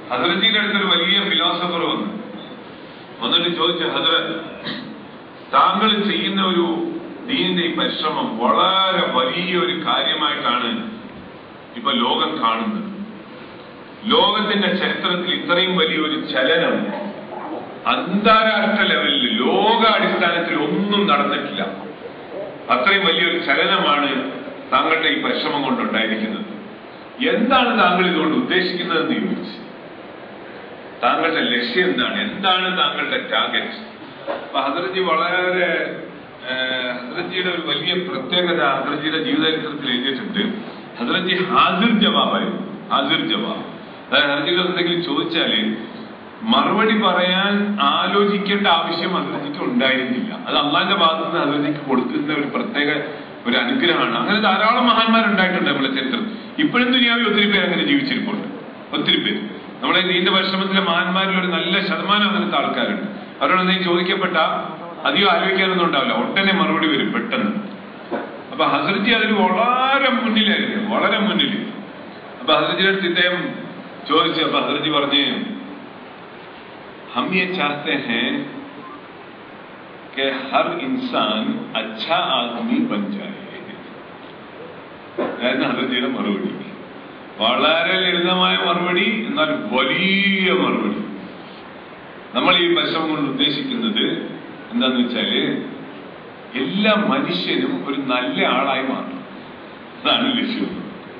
ഹസ്രജിയുടെ അടുത്തൊരു വലിയ ഫിലോസഫർ വന്നിട്ട് ചോദിച്ചു, ഹസ്രത്ത്, താങ്കൾ ചെയ്യുന്ന ഒരു ദീനിന്റെ ഈ പരിശ്രമം വളരെ വലിയൊരു കാര്യമായിട്ടാണ് ഇപ്പൊ ലോകം കാണുന്നത്. ലോകത്തിന്റെ ചരിത്രത്തിൽ ഇത്രയും വലിയൊരു ചലനം അന്താരാഷ്ട്ര ലെവലിൽ ലോകാടിസ്ഥാനത്തിൽ ഒന്നും നടന്നിട്ടില്ല. അത്രയും വലിയൊരു ചലനമാണ് താങ്കളുടെ ഈ പരിശ്രമം കൊണ്ടുണ്ടായിരിക്കുന്നത്. എന്താണ് താങ്കൾ ഇതുകൊണ്ട് ഉദ്ദേശിക്കുന്നതെന്ന് ചോദിച്ചു. താങ്കളുടെ ലക്ഷ്യം എന്താണ്? എന്താണ് താങ്കളുടെ ടാർഗറ്റ്? അപ്പൊ ഹസ്രജി വളരെ ഹസ്രജിയുടെ ഒരു വലിയ പ്രത്യേകത ഹസ്രജിയുടെ ജീവചരിത്രത്തിൽ എഴുതിയിട്ടുണ്ട്. ഹസ്രജി ഹാസിർ ജവാബായിരുന്നു. ഹാസിർ ജവാബ്, അതായത് ഹസ്രജികൾ എന്തെങ്കിലും ചോദിച്ചാല് മറുപടി പറയാൻ ആലോചിക്കേണ്ട ആവശ്യം ഹസ്രജിക്ക് ഉണ്ടായിരുന്നില്ല. അത് അള്ളാന്റെ ഭാഗത്ത് നിന്ന് ഹസ്രജിക്ക് കൊടുക്കുന്ന ഒരു പ്രത്യേക ഒരു അനുഗ്രഹമാണ്. അങ്ങനെ ധാരാളം മഹാന്മാരുണ്ടായിട്ടുണ്ട് നമ്മുടെ ചരിത്രത്തിൽ. ഇപ്പോഴും ദുനിയാവിൽ ഒത്തിരി പേര് അങ്ങനെ ജീവിച്ചിരിപ്പുണ്ട്. ഒത്തിരി പേര് നമ്മളെ നീണ്ട പരിശ്രമത്തിലെ മഹാന്മാരിൽ ഒരു നല്ല ശതമാനം അങ്ങനത്തെ ആൾക്കാരുണ്ട്. അവരോട് എന്തെങ്കിലും ചോദിക്കപ്പെട്ട അധികം ആലോചിക്കാനൊന്നും ഉണ്ടാവില്ല, ഒട്ടനെ മറുപടി വരും പെട്ടെന്ന്. അപ്പൊ ഹസ്രജി അതിൽ വളരെ മുന്നിലായിരുന്നു, വളരെ മുന്നിൽ. അപ്പൊ ഹസ്രജിയുടെ അടുത്ത് ഇദ്ദേഹം ചോദിച്ചു. അപ്പൊ ഹസ്രജി പറഞ്ഞ്, हम ये चाहते हैं कि हर इंसान अच्छा आदमी बन जाए. ഹസ്രജിയുടെ മറുപടി വളരെ ലളിതമായ മറുപടി, എന്നാൽ വലിയ മറുപടി. നമ്മൾ ഈ പരിശ്രമം കൊണ്ട് ഉദ്ദേശിക്കുന്നത് എന്താന്ന് വെച്ചാല് എല്ലാ മനുഷ്യനും ഒരു നല്ല ആളായി മാറണം. അതാണ് ലക്ഷ്യം.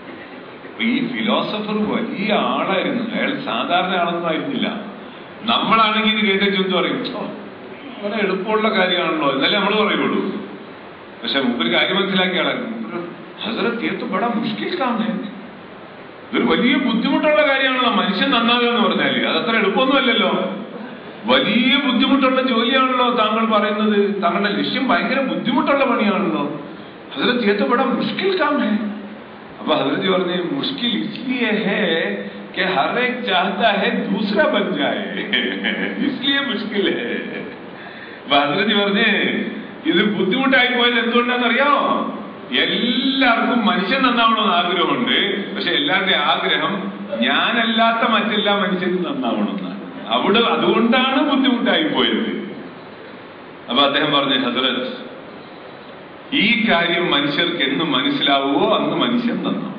ഈ ഫിലോസഫർ വലിയ ആളായിരുന്നു. അയാൾ സാധാരണ ആളൊന്നും ആയിരുന്നില്ല. നമ്മളാണെങ്കിൽ ഇത് കേട്ടു പറയും, വളരെ എളുപ്പമുള്ള കാര്യമാണല്ലോ എന്നല്ലേ നമ്മൾ പറയുള്ളൂ. പക്ഷെ മുമ്പൊരു കാര്യം മനസ്സിലാക്കിയ ആളായിരുന്നു. ഹസ്രത്ത് ये तो बड़ा मुश्किल काम है. ഇതൊരു വലിയ ബുദ്ധിമുട്ടുള്ള കാര്യമാണല്ലോ മനുഷ്യൻ നന്നാകുക എന്ന് പറഞ്ഞാല്. അതത്ര എളുപ്പമൊന്നുമല്ലല്ലോ. വലിയ ബുദ്ധിമുട്ടുള്ള ജോലിയാണല്ലോ താങ്കൾ പറയുന്നത്. താങ്കളുടെ ലക്ഷ്യം ഭയങ്കര ബുദ്ധിമുട്ടുള്ള പണിയാണല്ലോ. ഹസ്രത്ത് ये तो बड़ा मुश्किल काम है. അപ്പൊ ഹസ്രത്ത് പറഞ്ഞു, मुश्किल इसलिए है कि हर एक चाहता है दूसरा बन जाए, इसलिए मुश्किल है. അപ്പൊ ഹസ്രത്ത് പറഞ്ഞേ, ഇത് ബുദ്ധിമുട്ടായി പോയത് എന്തുകൊണ്ടാണെന്നറിയാമോ? എല്ലാവർക്കും മനുഷ്യൻ നന്നാവണമെന്ന് ആഗ്രഹമുണ്ട്. പക്ഷെ എല്ലാവരുടെയും ആഗ്രഹം ഞാനല്ലാത്ത മറ്റെല്ലാ മനുഷ്യരും നന്നാവണമെന്നാണ്. അതുകൊണ്ടാണ് ബുദ്ധിമുട്ടായി പോയത്. അപ്പൊ അദ്ദേഹം പറഞ്ഞു, ഹസ്രത്ത്, ഈ കാര്യം മനുഷ്യർക്ക് എന്ന് മനസ്സിലാവുമോ അന്ന് മനുഷ്യൻ നന്നാവും.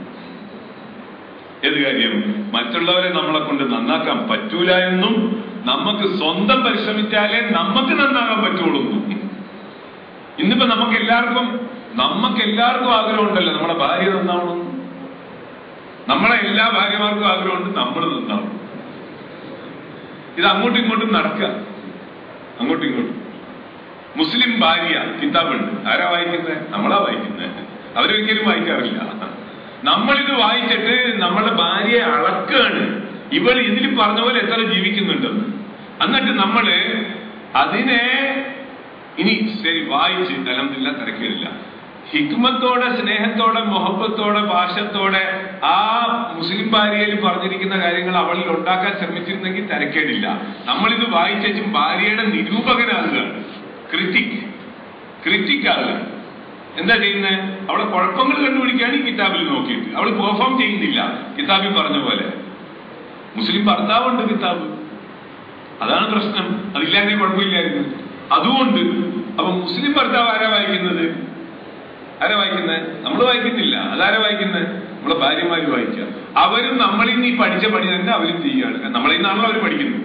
ഏത് കാര്യം? മറ്റുള്ളവരെ നമ്മളെ കൊണ്ട് നന്നാക്കാൻ പറ്റൂല എന്നും നമുക്ക് സ്വന്തം പരിശ്രമിച്ചാലേ നമുക്ക് നന്നാകാൻ പറ്റുള്ളൂ. ഇന്നിപ്പോ നമുക്കെല്ലാവർക്കും ആഗ്രഹമുണ്ടല്ലോ നമ്മുടെ ഭാര്യ നന്നാവണം. നമ്മളെ എല്ലാ ഭാര്യമാർക്കും ആഗ്രഹമുണ്ട് നമ്മൾ നന്നാവണം. ഇത് അങ്ങോട്ടും ഇങ്ങോട്ടും നടക്കുക, അങ്ങോട്ടും ഇങ്ങോട്ടും. മുസ്ലിം ഭാര്യ കിതാബുണ്ട്. ആരാ വായിക്കുന്നത്? നമ്മളാ വായിക്കുന്നത്. അവരൊരിക്കലും വായിക്കാറില്ല. നമ്മളിത് വായിച്ചിട്ട് നമ്മുടെ ഭാര്യയെ അളക്കുകയാണ്. ഇവൾ ഇതിൽ പറഞ്ഞ പോലെ എത്ര ജീവിക്കുന്നുണ്ടെന്ന്. എന്നിട്ട് നമ്മള് അതിനെ ഇനി ശരി വായിച്ച് അൽഹംദുലില്ലാ തിരക്കില്ല. ഹിക്മത്തോടെ, സ്നേഹത്തോടെ, മൊഹബത്തോടെ, ഭാഷത്തോടെ ആ മുസ്ലിം ഭാര്യയിൽ പറഞ്ഞിരിക്കുന്ന കാര്യങ്ങൾ അവളിൽ ഉണ്ടാക്കാൻ ശ്രമിച്ചിരുന്നെങ്കിൽ തിരക്കേടില്ല. നമ്മളിത് വായിച്ചും ഭാര്യയുടെ നിരൂപകനാകുകയാണ്, ക്രിറ്റിക് ആകുക. എന്താ ചെയ്യുന്നത്? അവളെ കുഴപ്പങ്ങൾ കണ്ടുപിടിക്കുകയാണ് ഈ കിതാബിൽ നോക്കിയിട്ട്. അവൾ പെർഫോം ചെയ്യുന്നില്ല കിതാബിൽ പറഞ്ഞ പോലെ. മുസ്ലിം ഭർത്താവുണ്ട് കിതാബ്, അതാണ് പ്രശ്നം. അതില്ലാതെ കുഴപ്പമില്ലായിരുന്നു. അതുകൊണ്ട് അപ്പൊ മുസ്ലിം ഭർത്താവ് ആരാ വായിക്കുന്നത്? നമ്മൾ വായിക്കുന്നില്ല. അതാരാ വായിക്കുന്നത്? നമ്മളെ ഭാര്യമാര് വായിക്കുക. അവരും നമ്മളിൽ നിന്ന് ഈ പഠിച്ച പണി തന്നെ അവരും ചെയ്യുകയാണ്. നമ്മളിൽ നിന്നാണല്ലോ അവർ പഠിക്കുന്നത്.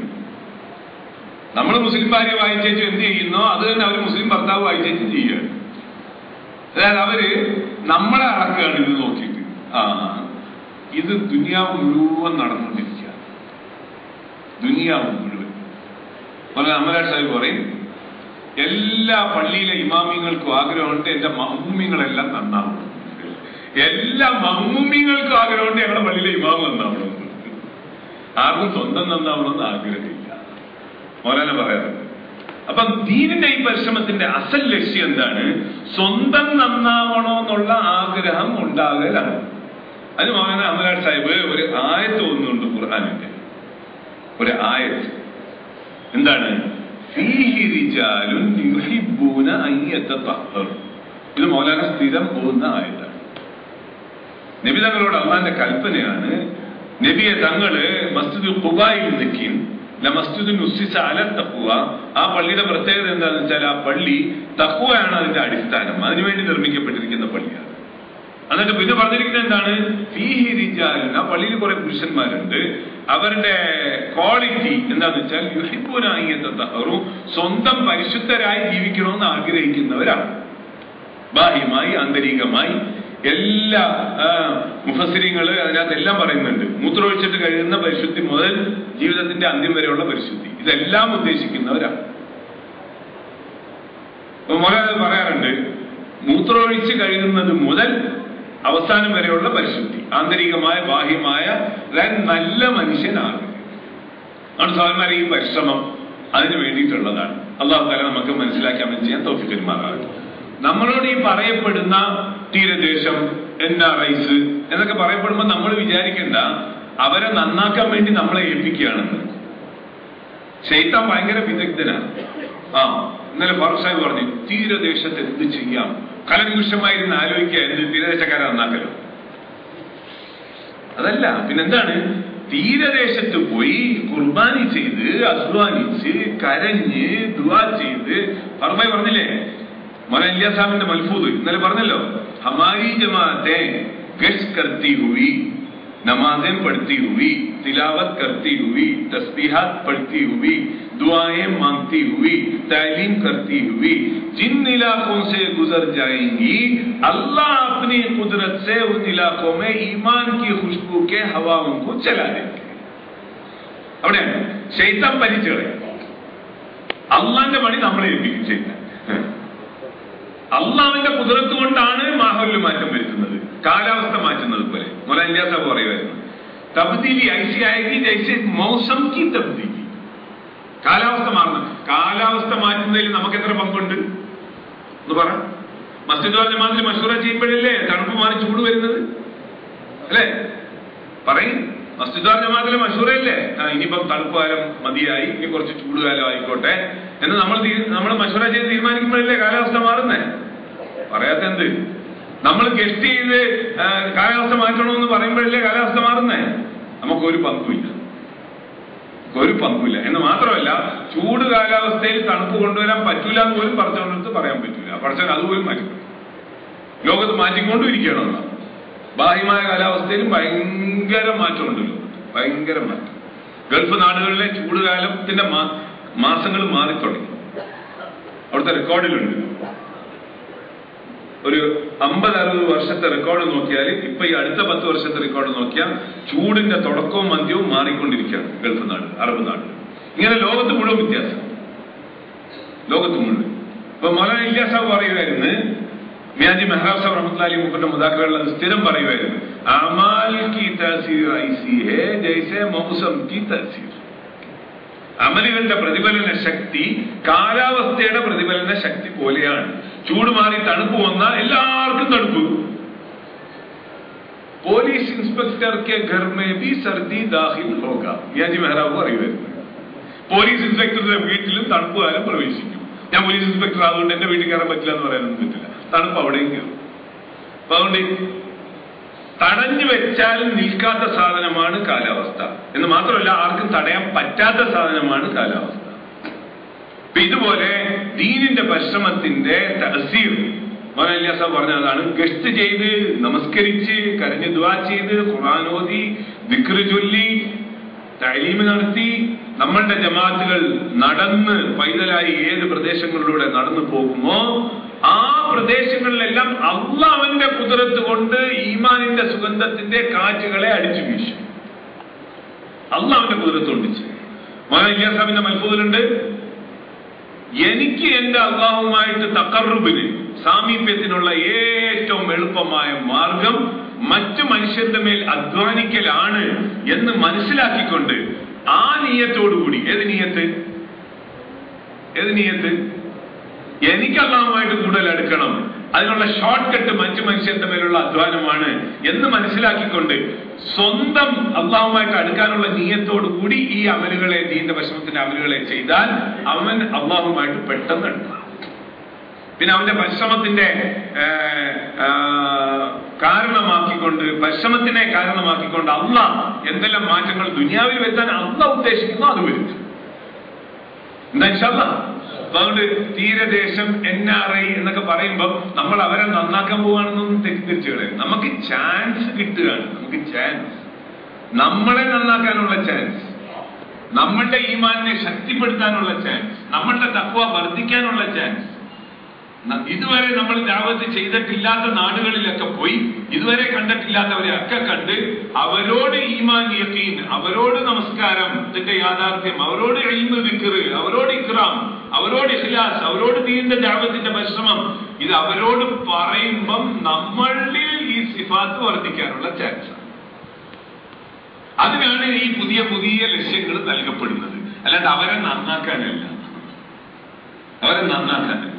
നമ്മൾ മുസ്ലിം ഭാര്യ വായിച്ചേച്ചും എന്ത് ചെയ്യുന്നോ അത് തന്നെ അവർ മുസ്ലിം ഭർത്താവ് വായിച്ചേച്ചും ചെയ്യുകയാണ്. അതായത് അവര് നമ്മളെ അളക്കുകയാണ് ഇത് നോക്കിയിട്ട്. ഇത് ദുനിയാവ് മുഴുവൻ നടന്നുകൊണ്ടിരിക്കുക. ദുനിയാവ് മുഴുവൻ. അമരാജ് സാഹിബ് പറയും, എല്ലാ പള്ളിയിലെ ഇമാമിങ്ങൾക്കും ആഗ്രഹമുണ്ട് എന്റെ മഹ്മൂമിങ്ങളെല്ലാം നന്നാവണം. എല്ലാ മഹ്മൂമിങ്ങൾക്കും ആഗ്രഹമുണ്ട് ഞങ്ങളുടെ പള്ളിയിലെ ഇമാം നന്നാവണം. ആർക്കും സ്വന്തം നന്നാവണമെന്ന് ആഗ്രഹമില്ല. മൗലാന പറയാറുണ്ട്. അപ്പൊ ദീനിന്റെ ഈ പരിശ്രമത്തിന്റെ അസൽ ലക്ഷ്യം എന്താണ്? സ്വന്തം നന്നാവണമെന്നുള്ള ആഗ്രഹം ഉണ്ടാകലാണ്. അതിന് മൗലാന അമരാജ് സാഹിബ് ഒരു ആയത്ത് ഒന്നുണ്ട് ഖുർആനിന്റെ. ഒരു ആയത്ത് എന്താണ്? ഇത് മൗലാന സ്ഥിരം പോകുന്ന ആയത്താണ്. നബി തങ്ങളോട് അള്ളാന്റെ കൽപ്പനയാണ്, നബിയെ തങ്ങള് മസ്ജിദുൽ ഖുബായിൽ നിൽക്കും, മസ്ജിദുൻ ഉസ്സിസ അല തഖ്വ. ആ പള്ളിയുടെ പ്രത്യേകത എന്താണെന്ന് വെച്ചാൽ ആ പള്ളി തഖ്വയാണ് അതിന്റെ അടിസ്ഥാനം, അതിനുവേണ്ടി നിർമ്മിക്കപ്പെട്ടിരിക്കുന്ന പള്ളിയാണ്. എന്നിട്ട് പിന്നെ പറഞ്ഞിരിക്കുന്നത് എന്താണ്? ഫീഹി റിജാലുൻ, ആ പള്ളിയിൽ കുറെ പുരുഷന്മാരുണ്ട്, അവരുടെ ക്വാളിറ്റി എന്താന്ന് വെച്ചാൽ യുഹിബ്ബൂന അൻ യതതഹറു, സ്വന്തം പരിശുദ്ധരായി ജീവിക്കണമെന്ന് ആഗ്രഹിക്കുന്നവരാണ്. ബാഹ്യമായി ആന്തരികമായി എല്ലാ മുഫസ്സിരിങ്ങള് അതിനകത്തെല്ലാം പറയുന്നുണ്ട്. മൂത്രമൊഴിച്ചിട്ട് കഴിയുന്ന പരിശുദ്ധി മുതൽ ജീവിതത്തിന്റെ അന്ത്യം വരെയുള്ള പരിശുദ്ധി, ഇതെല്ലാം ഉദ്ദേശിക്കുന്നവരാണ്. അപ്പൊ മോനെ പറയാറുണ്ട്, മൂത്രമൊഴിച്ച് കഴിയുന്നത് മുതൽ അവസാനം വരെയുള്ള പരിശുദ്ധി, ആന്തരികമായ ബാഹ്യമായ നല്ല മനുഷ്യനാണ്. ആണ് സഹോദരന്മാരെ, ഈ പരിശ്രമം അതിന് വേണ്ടിയിട്ടുള്ളതാണ്. അള്ളാഹു തആല നമുക്ക് മനസ്സിലാക്കാൻ ചെയ്യാൻ തൗഫീഖ് തരുമാറാകട്ടെ. നമ്മളോട് ഈ പറയപ്പെടുന്ന തീരദേശം, NRIs എന്നൊക്കെ പറയപ്പെടുമ്പോൾ നമ്മൾ വിചാരിക്കേണ്ട അവരെ നന്നാക്കാൻ വേണ്ടി നമ്മളെ ഏൽപ്പിക്കുകയാണെന്ന്. ശൈത്താൻ ഭയങ്കര വിദഗ്ധനാണ്. ഇന്നലെ ഫാറൂഖ് സാഹിബ് പറഞ്ഞു, തീരദേശത്ത് എന്ത് ചെയ്യാം, കലനിമിഷമായിരുന്ന് ആലോചിക്കുക തീരദേശക്കാരെ നന്നാക്കലോ. അതല്ല, പിന്നെന്താണ്? തീരദേശത്ത് പോയി കുർബാനി ചെയ്ത് അധ്വാനിച്ച് കരഞ്ഞ് ദുആ ചെയ്ത്. ഫാറൂഖ് ഭായി പറഞ്ഞില്ലേ, മൗലാന ഇല്യാസ് സാഹിബിന്റെ മൽഫൂദ് ഇന്നലെ പറഞ്ഞല്ലോ, ഹമാരി ജമാഅത്തെ ഗശ്ത് करती हुई, नमाजें पढ़ती हुई, तिलावत करती हुई, तस्बीहात पढ़ती हुई, दुआएं मांगती हुई, तालीम करती हुई जिन इलाकों से गुजर जाएंगी, अल्लाह अपनी कुदरत से उन इलाकों में ईमान की खुशबू के हवाओं को चला देंगे. അവിടെ ശൈത്താൻ പരിച്ചു കളയും. അള്ളാന്റെ പണി നമ്മളെ ഏൽപ്പിക്കും ശൈത്താൻ. അള്ളാഹുവിന്റെ കുദറത്ത് കൊണ്ടാണ് മാഹൗലിൽ മാറ്റം വരുത്തുന്നത്, കാലാവസ്ഥ മാറ്റുന്നത് പോലെ. മൗലാന ഇല്യാസ് സാഹിബ് പറയുമായിരുന്നു, തബ്ദീലി ഐസി ആയെങ്കിൽ ജൈസെ മൗസം കി തബ്ദീലി. കാലാവസ്ഥ മാറുന്നത്, കാലാവസ്ഥ മാറ്റുന്നതിൽ നമുക്ക് എത്ര പങ്കുണ്ട് എന്ന് പറ. മസ്ജിദ് വൽ ജമാഅത്തിൽ മശൂറ ചെയ്യുമ്പോഴല്ലേ തണുപ്പ് മാറി ചൂട് വരുന്നത്, അല്ലേ? പറയും, മസ്ജിദ് വൽ ജമാഅത്തിലെ മശൂറയല്ലേ, ഇനിയിപ്പം തണുപ്പ് കാലം മതിയായി, ഇനി കുറച്ച് ചൂടുകാലം ആയിക്കോട്ടെ എന്ന് നമ്മൾ മശൂറ ചെയ്ത് തീരുമാനിക്കുമ്പോഴല്ലേ കാലാവസ്ഥ മാറുന്നേ. പറയാത്ത എന്ത്? നമ്മൾ ഗസ്റ്റ് ചെയ്ത് കാലാവസ്ഥ മാറ്റണമെന്ന് പറയുമ്പോഴല്ലേ കാലാവസ്ഥ മാറുന്നേ. നമുക്കൊരു പങ്കുമില്ല, ഒരു പങ്കുമില്ല. എന്ന് മാത്രമല്ല, ചൂട് കാലാവസ്ഥയിൽ തണുപ്പ് കൊണ്ടുവരാൻ പറ്റൂല എന്ന് പോലും പറഞ്ഞുകൊണ്ടെടുത്ത് പറയാൻ പറ്റൂല. പഠിച്ചാൽ അതുപോലും മാറ്റിക്കൊണ്ടു ലോകത്ത് മാറ്റിക്കൊണ്ടും ഇരിക്കണം. ബാഹ്യമായ കാലാവസ്ഥയിലും ഭയങ്കര മാറ്റമുണ്ട് ലോകത്ത്, ഭയങ്കര മാറ്റം. ഗൾഫ് നാടുകളിലെ ചൂടുകാലത്തിന്റെ മാസങ്ങൾ മാറിത്തുടങ്ങി. അവിടുത്തെ റെക്കോർഡിലുണ്ട്. ഒരു 50-60 വർഷത്തെ റെക്കോർഡ് നോക്കിയാൽ, ഇപ്പൊ ഈ അടുത്ത 10 വർഷത്തെ റെക്കോർഡ് നോക്കിയാൽ ചൂടിന്റെ തുടക്കവും അന്ത്യവും മാറിക്കൊണ്ടിരിക്കുകയാണ് ഗൾഫ് നാട്, അറബ് നാട്. ഇങ്ങനെ ലോകത്ത് മുഴുവൻ വ്യത്യാസം, ലോകത്ത് മുഴുവൻ. ഇപ്പൊ മൗലാന ഇല്യാസ് സാഹിബ് പറയുമായിരുന്നു, മിയാജി മെഹ്റാബ് സാഹിബ് റഹ്മത്തുള്ളാഹി അലൈഹി മുഖന്റെ മുദാക്കറുകൾ അത് സ്ഥിരം പറയുമായിരുന്നു, അമാൽ കി തഅസീർ ഐസി ഹേ ജൈസെ മൗസം കി തഅസീർ. അമലുകളുടെ പ്രതിഫലന ശക്തി കാലാവസ്ഥയുടെ പ്രതിഫലന ശക്തി പോലെയാണ്. ചൂട് മാറി തണുപ്പ് വന്നാൽ എല്ലാവർക്കും തണുപ്പ്. പോലീസ് ഇൻസ്പെക്ടർ കെ ഘർ മേ ഭി സർദി ദാഖിൽ ഹോഗ. മിയാജി മെഹ്റാബ് പറയുമായിരുന്നു, പോലീസ് ഇൻസ്പെക്ടറുടെ വീട്ടിലും തണുപ്പ് കാലം പ്രവേശിക്കും. ഞാൻ പോലീസ് ഇൻസ്പെക്ടർ ആയതുകൊണ്ട് എന്റെ വീട്ടിൽ കയറാൻ പറ്റില്ല എന്ന് പറയാനൊന്നും പറ്റില്ല, തണുപ്പ് അവിടെയും കയറും. അപ്പൊ അതുകൊണ്ട് തടഞ്ഞു വെച്ചാൽ നിൽക്കാത്ത സാധനമാണ് കാലാവസ്ഥ. എന്ന് മാത്രമല്ല, ആർക്കും തടയാൻ പറ്റാത്ത സാധനമാണ് കാലാവസ്ഥ. അപ്പൊ ഇതുപോലെ ദീനിന്റെ പരിശ്രമത്തിന്റെ തഅസീർ മൗലാന ഇല്യാസ് സാഹിബ് പറഞ്ഞതാണ്. ഗസ്റ്റ് ചെയ്ത്, നമസ്കരിച്ച്, കരഞ്ഞ് ദുആ ചെയ്ത്, ഖുർആൻ ഓതി, ദിക്ർ ചൊല്ലി, തഅലീം നടത്തി, നമ്മളുടെ ജമാഅത്തുകൾ നടന്ന് പൈതലായി ഏത് പ്രദേശങ്ങളിലൂടെ നടന്നു പോകുമോ ആ പ്രദേശങ്ങളിലെല്ലാം അള്ളാഹുവിന്റെ ഖുദ്റത്ത് കൊണ്ട് ഈമാനിന്റെ സുഗന്ധത്തിന്റെ കാറ്റുകളെ അടിച്ചു വീശും. അള്ളാഹുവിന്റെ ഖുദ്റത്ത് കൊണ്ടിച്ച്. മൗലാന ഇല്യാസ് സാഹിബിന്റെ മൽഫൂദിലുണ്ട്, എനിക്ക് എന്റെ അള്ളാഹുമായിട്ട് തഖർറുബിന്, സാമീപ്യത്തിനുള്ള ഏറ്റവും എളുപ്പമായ മാർഗം മറ്റു മനുഷ്യരുടെ മേൽ അധ്വാനിക്കലാണ് എന്ന് മനസ്സിലാക്കിക്കൊണ്ട് ആ നീയത്തോടുകൂടി, ഏത് നീയത്ത്? എനിക്ക് അള്ളാഹുമായിട്ട് കൂടുതൽ അടുക്കണം, അതിനുള്ള ഷോർട്ട് കട്ട് മറ്റു മനുഷ്യരുടെ മേലുള്ള അധ്വാനമാണ് എന്ന് മനസ്സിലാക്കിക്കൊണ്ട് സ്വന്തം അള്ളാഹുമായിട്ട് അടുക്കാനുള്ള നീയത്തോടു കൂടി ഈ അമലുകളെ, ദീന്റെ പരിശ്രമത്തിന്റെ അമലുകളെ ചെയ്താൽ അവൻ അള്ളാഹുമായിട്ട് പെട്ടെന്ന് അടുക്കും. പിന്നെ അവന്റെ പരിശ്രമത്തിന്റെ കാരണമാക്കിക്കൊണ്ട്, പരിശ്രമത്തിനെ കാരണമാക്കിക്കൊണ്ട് അള്ളാഹ് എന്തെല്ലാം മാറ്റങ്ങൾ ദുനിയാവിൽ വരുത്താൻ അള്ളാഹ് ഉദ്ദേശിക്കുന്നു അത് വരുത്തും. എന്താ ഇൻഷാ അല്ലാഹ്. അതുകൊണ്ട് തീരദേശം NRI എന്നൊക്കെ പറയുമ്പോൾ നമ്മൾ അവരെ നന്നാക്കാൻ പോവുകയാണെന്നൊന്നും തെറ്റിദ്ധരിച്ചു കളയും. നമുക്ക് ചാൻസ് കിട്ടുകയാണ്. നമുക്ക് ചാൻസ്, നമ്മളെ നന്നാക്കാനുള്ള ചാൻസ്, നമ്മളുടെ ഈമാനിനെ ശക്തിപ്പെടുത്താനുള്ള ചാൻസ്, നമ്മളുടെ തഖ്വ വർദ്ധിക്കാനുള്ള ചാൻസ്. ഇതുവരെ നമ്മൾ ദഅവത്ത് ചെയ്തിട്ടില്ലാത്ത നാടുകളിലൊക്കെ പോയി ഇതുവരെ കണ്ടിട്ടില്ലാത്തവരെ ഒക്കെ കണ്ട് അവരോട് ഈമാൻ യഖീൻ, അവരോട് നമസ്കാരം, ഇതിന്റെ യാഥാർത്ഥ്യം, അവരോട് ഇൽമ് ദിക്ർ, അവരോട് ഇക്റാം, അവരോട് ഇഖ്ലാസ്, അവരോട് ദീനിന്റെ ദഅവത്തിന്റെ പരിശ്രമം, ഇത് അവരോട് പറയുമ്പം നമ്മളിൽ ഈ സിഫാത്ത് വർദ്ധിക്കാനുള്ള ചാൻസ്. അതിനാണ് ഈ പുതിയ പുതിയ ലക്ഷ്യങ്ങൾ നൽകപ്പെടുന്നത്. അല്ലാണ്ട് അവരെ നന്നാക്കാനല്ല, അവരെ നന്നാക്കാനല്ല.